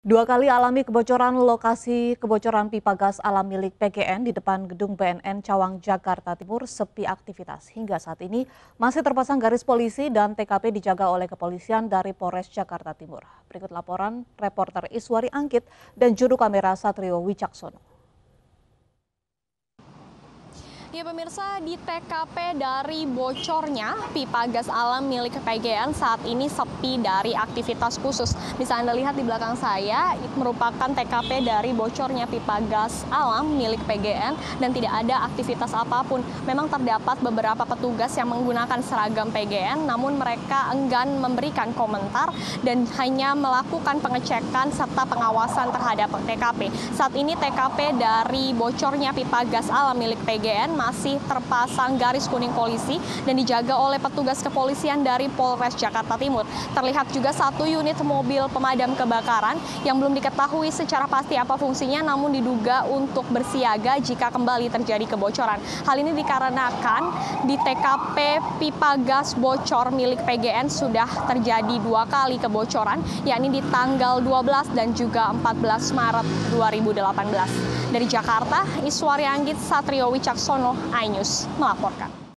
Dua kali alami kebocoran lokasi kebocoran pipa gas alam milik PGN di depan gedung BNN Cawang, Jakarta Timur sepi aktivitas. Hingga saat ini masih terpasang garis polisi dan TKP dijaga oleh kepolisian dari Polres Jakarta Timur. Berikut laporan reporter Iswari Anggit dan juru kamera Satrio Wicaksono. Ya pemirsa, di TKP dari bocornya pipa gas alam milik PGN saat ini sepi dari aktivitas khusus. Bisa Anda lihat di belakang saya, itu merupakan TKP dari bocornya pipa gas alam milik PGN dan tidak ada aktivitas apapun. Memang terdapat beberapa petugas yang menggunakan seragam PGN, namun mereka enggan memberikan komentar dan hanya melakukan pengecekan serta pengawasan terhadap TKP. Saat ini TKP dari bocornya pipa gas alam milik PGN masih terpasang garis kuning polisi dan dijaga oleh petugas kepolisian dari Polres Jakarta Timur. Terlihat juga satu unit mobil pemadam kebakaran yang belum diketahui secara pasti apa fungsinya, namun diduga untuk bersiaga jika kembali terjadi kebocoran. Hal ini dikarenakan di TKP pipa gas bocor milik PGN sudah terjadi dua kali kebocoran, yakni di tanggal 12 dan juga 14 Maret 2018. Dari Jakarta, Iswari Anggit, Satrio Wicaksono, iNews melaporkan.